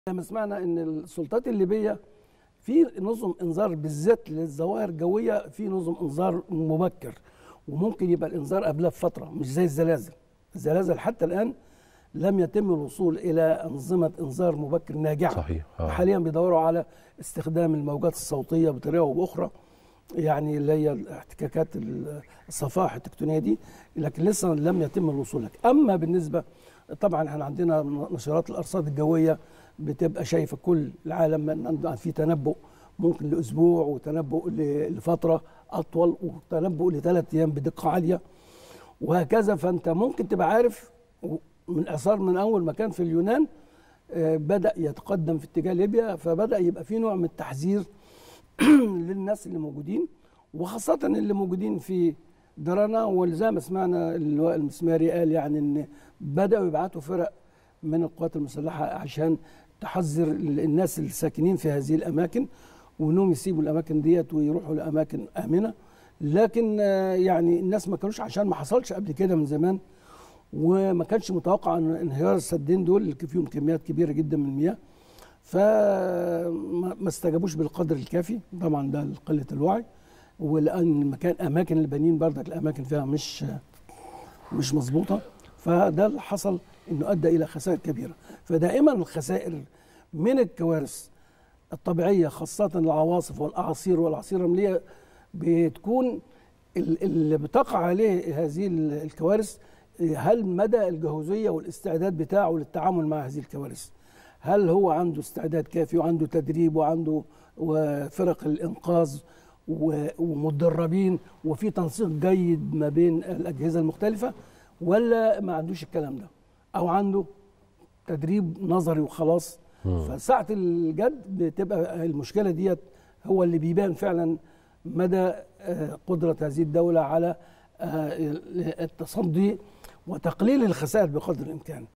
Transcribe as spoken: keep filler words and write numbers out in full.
لما سمعنا ان السلطات الليبيه في نظم انذار بالذات للظواهر الجويه، في نظم انذار مبكر، وممكن يبقى الانذار قبلها بفتره، مش زي الزلازل. الزلازل حتى الان لم يتم الوصول الى انظمه انذار مبكر ناجعه. صحيح. آه. حاليا بيدوروا على استخدام الموجات الصوتيه بطريقه او باخرى، يعني اللي هي الاحتكاكات الصفائح التكتونيه دي، لكن لسه لم يتم الوصول لك. اما بالنسبه طبعا احنا عندنا نشرات الارصاد الجويه بتبقى شايفه كل العالم ان في تنبؤ ممكن لاسبوع، وتنبؤ لفتره اطول، وتنبؤ لثلاث ايام بدقه عاليه وهكذا. فانت ممكن تبقى عارف من اثار من اول ما كان في اليونان بدا يتقدم في اتجاه ليبيا، فبدا يبقى في نوع من التحذير للناس اللي موجودين، وخاصه اللي موجودين في درانا. وزي ما سمعنا اللواء المسماري قال يعني ان بداوا يبعتوا فرق من القوات المسلحه عشان تحذر الناس الساكنين في هذه الاماكن، وانهم يسيبوا الاماكن ديت ويروحوا لاماكن امنه. لكن يعني الناس ما كانوش، عشان ما حصلش قبل كده من زمان، وما كانش متوقع ان انهيار السدين دول اللي فيهم كميات كبيره جدا من المياه، فما استجابوش بالقدر الكافي. طبعا ده قله الوعي، ولان المكان اماكن البنين برضك الاماكن فيها مش مش مظبوطه، فده اللي حصل انه ادى الى خسائر كبيره. فدائما الخسائر من الكوارث الطبيعيه، خاصه العواصف والاعاصير والاعاصير الرمليه، بتكون اللي بتقع عليه هذه الكوارث هل مدى الجهوزيه والاستعداد بتاعه للتعامل مع هذه الكوارث. هل هو عنده استعداد كافي، وعنده تدريب، وعنده وفرق الانقاذ ومدربين، وفي تنسيق جيد ما بين الاجهزه المختلفه، ولا ما عندوش الكلام ده، او عنده تدريب نظري وخلاص. فساعه الجد بتبقى المشكله ديت هو اللي بيبان فعلا مدى قدره هذه الدوله على التصدي وتقليل الخسائر بقدر الامكان.